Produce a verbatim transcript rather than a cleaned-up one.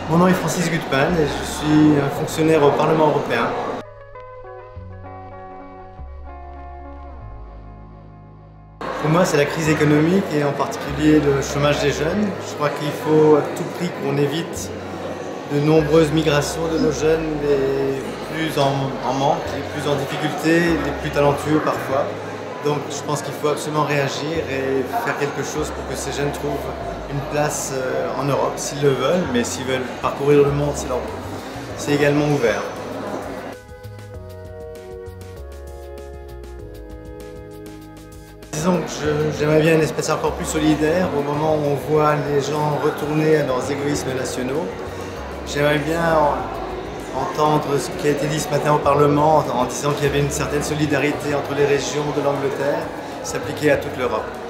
Mon nom est Francis Gutmann et je suis un fonctionnaire au Parlement européen. Pour moi, c'est la crise économique et en particulier le chômage des jeunes. Je crois qu'il faut à tout prix qu'on évite de nombreuses migrations de nos jeunes, les plus en, en manque, les plus en difficulté, les plus talentueux parfois. Donc je pense qu'il faut absolument réagir et faire quelque chose pour que ces jeunes trouvent une place en Europe, s'ils le veulent, mais s'ils veulent parcourir le monde, c'est leur... c'est également ouvert. Disons que j'aimerais bien une espèce encore plus solidaire au moment où on voit les gens retourner à leurs égoïsmes nationaux. J'aimerais bien entendre ce qui a été dit ce matin au Parlement en disant qu'il y avait une certaine solidarité entre les régions de l'Angleterre, s'appliquer à toute l'Europe.